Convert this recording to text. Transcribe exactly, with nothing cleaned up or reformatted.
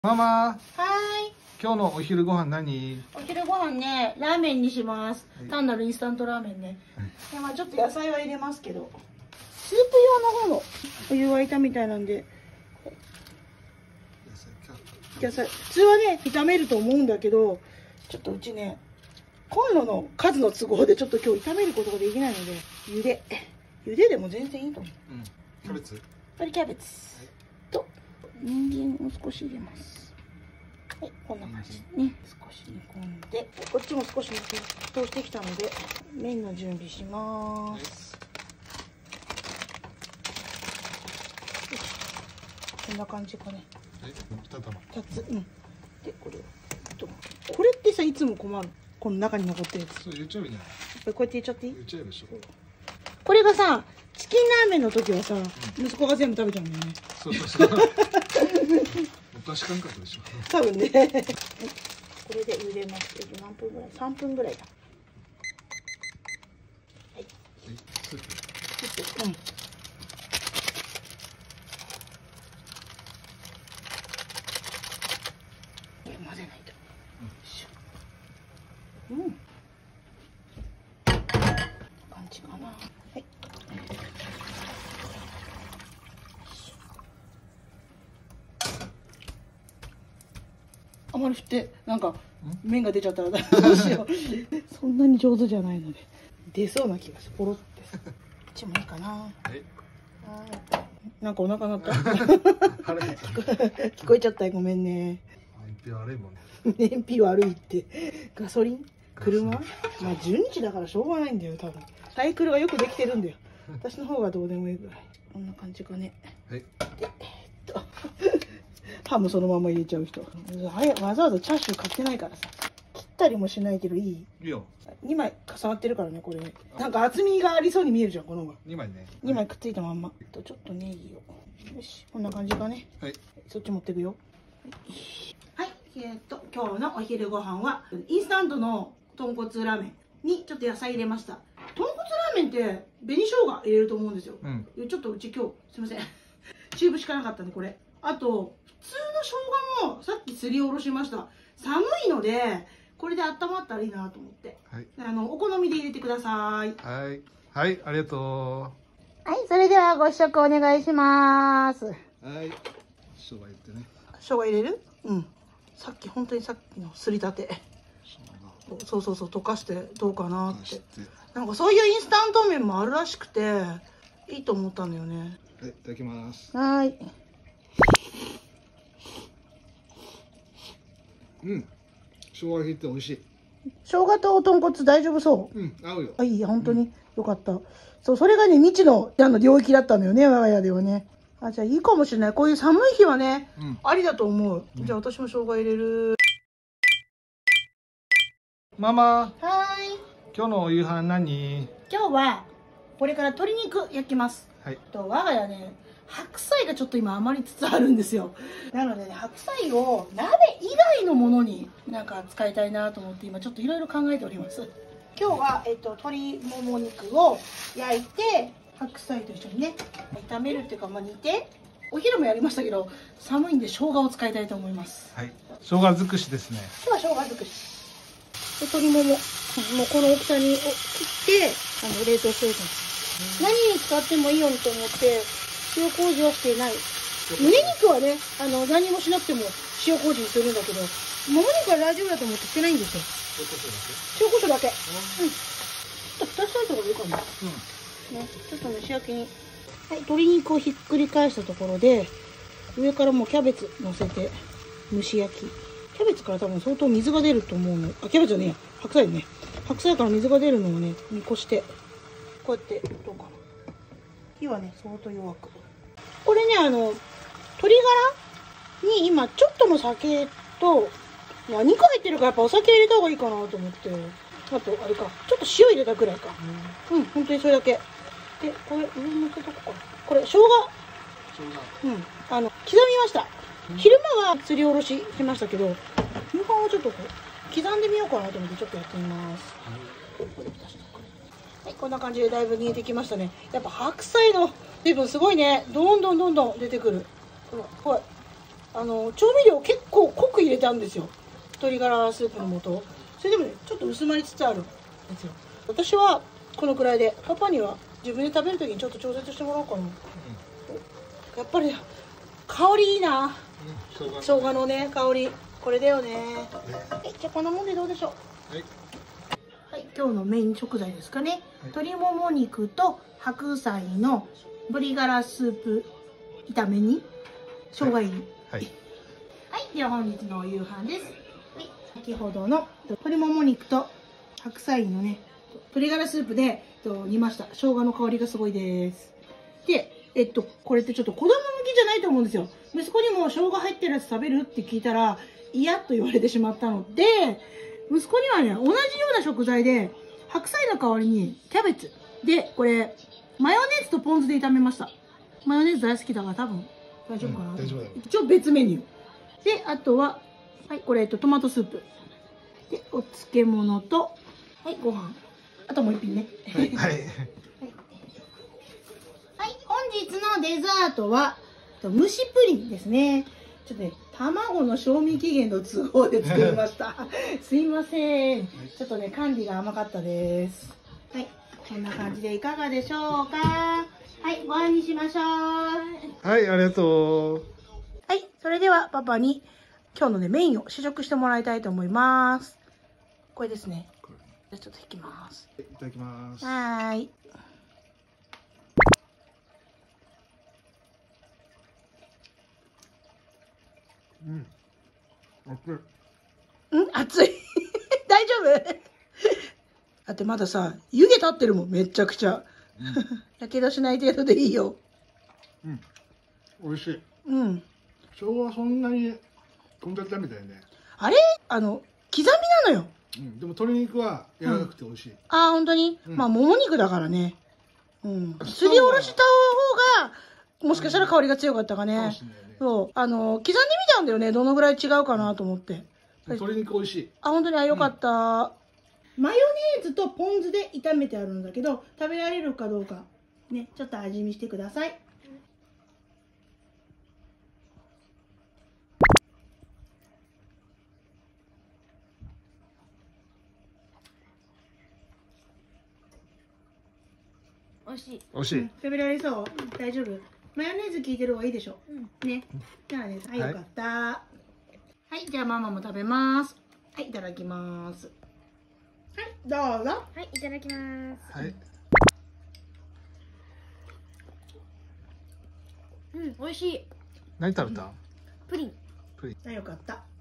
ママ、 はーい。 今日のお昼ご飯何？ お昼ご飯ね、ラーメンにします。はい、単なるインスタントラーメンね。で、まあちょっと野菜は入れますけど、スープ用の方のお湯沸いたみたいなんで、野菜、普通はね、炒めると思うんだけど、ちょっとうちね、コンロの数の都合でちょっと今日炒めることができないので、茹で。茹ででも全然いいと思う。 うん。キャベツ？ これキャベツ。はい、と、人参を少し入れます。はい、こんな感じね。少し煮込んで、こっちも少し沸騰してきたので、麺の準備します。こんな感じかね。 え、二玉。 二つ、うん。で、これを。これってさ、いつも困る。この中に残ってるやつ。 そう、言っちゃえばいいんじゃない？ これこうやって言っちゃっていい？ 言っちゃえばでしょ。 これがさ、チキンラーメンの時はさ、うん、息子が全部食べちゃうんだよね。 そうそうそう。昔感覚でしょ。 多分ね。これで茹でます。何分ぐらい？三分ぐらいだ。はい。スープ。スープ。うん。混ぜないと。うん。うん。感じかな。はい。あまり振ってなんか麺が出ちゃったらどうしよう。そんなに上手じゃないので出そうな気がする。ポロって。こっちもいいかな。はい。なんかお腹鳴った。聞こえちゃったよ。ごめんね。 燃費悪いもんね。 燃費悪いって。ガソリン？車？まあ順次だからしょうがないんだよ多分。サイクルがよくできてるんだよ。私の方がどうでもいいぐらい。こんな感じかね。はい。で、えー、っと。ハムそのまま入れちゃう人。わざわざチャーシュー買ってないからさ。切ったりもしないけどいい？いいよ。にまい重なってるからね、これ。なんか厚みがありそうに見えるじゃん、この方が。にまいね。にまいくっついたまんま。ちょっとネギを。よし、こんな感じかね。はい。そっち持ってくよ。はい。えー、っと、今日のお昼ご飯は、インスタントの豚骨ラーメンにちょっと野菜入れました。豚骨ラーメンって紅生姜入れると思うんですよ。うん、ちょっとうち今日、すいません。中節しかなかったんで、これ。あと、普通の生姜もさっきすりおろしました。寒いのでこれで温まったらいいなと思って、はい、あのお好みで入れてください。はい、 はい、ありがとう。 はい、それではご試食お願いします。はい、 生姜入れてね。 生姜入れる？うん。さっき本当にさっきのすりたて。そうそうそう、溶かしてどうかなって。なんかそういうインスタント麺もあるらしくていいと思ったんだよね。 はい、いただきます。 はい。 うん、生姜入れて美味しい。 生姜と豚骨大丈夫そう？ うん、合うよ。 あ、いいや、本当に、うん、よかった。そう、それがね、未知のあの領域だったのよね、我が家ではね。あ、じゃあいいかもしれない。こういう寒い日はね、うん、ありだと思う。じゃあ私も生姜入れる。 ママ。 はーい。 今日のお夕飯何？ 今日はこれから鶏肉焼きます。はい。と我が家ね。白菜がちょっと今余りつつあるんですよ。なので、ね、白菜を鍋以外のものになんか使いたいなと思って今ちょっといろいろ考えております。今日は、えっと、鶏もも肉を焼いて白菜と一緒にね炒めるっていうか、まあ、煮てお昼もやりましたけど寒いんで生姜を使いたいと思います。はい。 生姜尽くしですね。 今日は生姜尽くし。で鶏もももうこの大きさに切ってあの冷凍しておいてます。何に使ってもいいようにと思って。塩麹はしてない。胸肉はね、あの何もしなくても塩麹にするんだけど、もも肉は大丈夫だと思ってしてないんですよ。塩コショウだけ。うん。ちょっと蓋したいところいいかな。うん。ね、ちょっと蒸し焼きに。はい、鶏肉をひっくり返したところで、上からもうキャベツ乗せて蒸し焼き。キャベツから多分相当水が出ると思うの。あ、キャベツはね、白菜ね。白菜から水が出るのをね、見越して、こうやってどうかな。火はね、相当弱く。これね、あの、鶏ガラに今、ちょっとの酒と、いや、肉入ってるからやっぱお酒入れた方がいいかなと思って、あと、あれか、ちょっと塩入れたくらいか。うん、うん、本当にそれだけ。で、これ、上に乗せとこうかな。これ、生姜。生姜。うん。あの、刻みました。うん、昼間はすりおろししましたけど、夕飯はちょっとこう、刻んでみようかなと思ってちょっとやってみます。はい、こんな感じでだいぶ煮えてきましたね。やっぱ白菜の水分すごいね。どんどんどんどん出てくる。ほら、ほら。 あの調味料結構濃く入れたんですよ。鶏ガラスープの素。それでもねちょっと薄まりつつあるんですよ。私はこのくらいで、パパには自分で食べる時にちょっと調節してもらおうかな。やっぱり香りいいな、うん、生姜のね香り、これだよね。はい、じゃあこんなもんでどうでしょう。はい、はい、今日のメイン食材ですかね、はい、鶏もも肉と白菜の鶏ガラスープ炒めに生姜入り。はい、はい、では本日のお夕飯です。はい、先ほどの鶏もも肉と白菜のね鶏ガラスープで煮ました。生姜の香りがすごいです。で、えっと、これってちょっと子供向きじゃないと思うんですよ。息子にも生姜入ってるやつ食べるって聞いたら嫌と言われてしまったので、息子にはね、同じような食材で白菜の代わりにキャベツで、これマヨネーズとポン酢で炒めました。マヨネーズ大好きだから多分大丈夫かな、うん、大丈夫だよ。一応別メニューで、あとははい、これ、えっと、トマトスープでお漬物と、はい、ご飯、あともう一品ね。はい、はい、はい、本日のデザートは蒸しプリンですね。ちょっとね、卵の賞味期限の都合で作りました。すいません。ちょっとね、管理が甘かったです。はい、こんな感じでいかがでしょうか。はい、ご飯にしましょう。 はい、ありがとう。 はい、それではパパに今日のねメインを試食してもらいたいと思います。これですね。じゃあちょっと引きます。 いただきます。 はーい。 うん。熱い。 うん、熱い。大丈夫？だってまださ、湯気立ってるもん、めちゃくちゃ。やけどしない程度でいいよ。 うん。美味しい。 うん。 生姜はそんなにこんだけ食べたよね。あれ、あの刻みなのよ。 うん、でも鶏肉は柔らかくて美味しい。うん、 ああ、本当に、うん、まあもも肉だからね。うん。すりおろした方がもしかしたら香りが強かったかね。かもしれないね。そう、あの刻んでみたんだよね。どのぐらい違うかなと思って。 鶏肉美味しい。 あ、本当に、あ、よかった。うん、マヨネーズとポン酢で炒めてあるんだけど、食べられるかどうかね、ちょっと味見してください。美味しい。 美味しい。うん、 食べられそう。大丈夫。マヨネーズ効いてる方がいいでしょ。うん、ね。じゃあね、はい、よかった。はい、じゃあママも食べます。はい、いただきます。はい、どうぞ。 はい、いただきます。はい。うん、美味しい。 何食べた？ プリン。 プリン。 あ、よかった。